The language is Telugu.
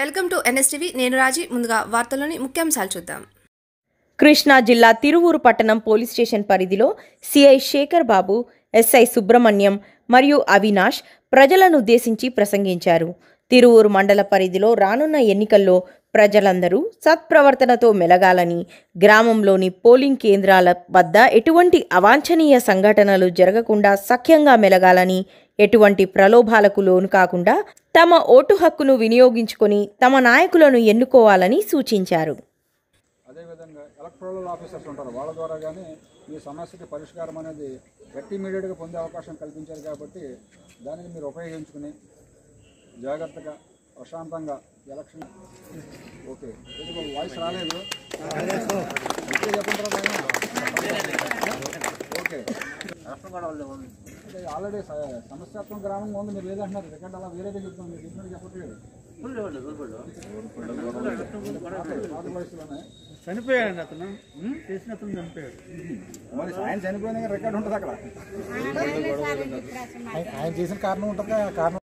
Welcome to NSTV. నేను రాజీ. ముందుగా వార్తల్లోని ముఖ్యాంశాలు చూద్దాం. కృష్ణా జిల్లా తిరువూరు పట్టణం పోలీస్ స్టేషన్ పరిధిలో సిఐ శేఖర్ బాబు, ఎస్ఐ సుబ్రహ్మణ్యం మరియు అవినాష్ ప్రజలను ఉద్దేశించి ప్రసంగించారు. తిరువూరు మండల పరిధిలో రానున్న ఎన్నికల్లో ప్రజలందరూ సత్ప్రవర్తనతో మెలగాలని, గ్రామంలోని పోలింగ్ కేంద్రాల వద్ద ఎటువంటి అవాంఛనీయ సంఘటనలు జరగకుండా సఖ్యంగా మెలగాలని, ఎటువంటి ప్రలోభాలకు లోను కాకుండా తమ ఓటు హక్కును వినియోగించుకొని తమ నాయకులను ఎన్నుకోవాలని సూచించారు. అదేవిధంగా ఎలక్టోరల్ ఆఫీసర్స్ ఉంటారు, వాళ్ళ ద్వారా కానీ ఈ సమస్యకి పరిష్కారం అనేది ఇమీడియట్గా పొందే అవకాశం కల్పించారు. కాబట్టి దానిని మీరు ఉపయోగించుకుని జాగ్రత్తగా ప్రశాంతంగా ఎలక్షన్. ఓకే, వాయిస్ రాలేదు. ఓకే, ఆల్రెడీ సమస్యాత్మక గ్రామంగా ఉంది. మీరు లేదంటున్నారు, ఎందుకంటే అలా వేరేగా చెప్తాం. మీరు చెప్పినట్టు చెప్పట్లేదు. పాత వయసులోనే చనిపోయాడు అతను, చేసిన అతను చనిపోయాడు. మరి ఆయన చనిపోయిన రికార్డు ఉంటుంది అక్కడ. ఆయన చేసిన కారణం ఉంటుంది. కారణం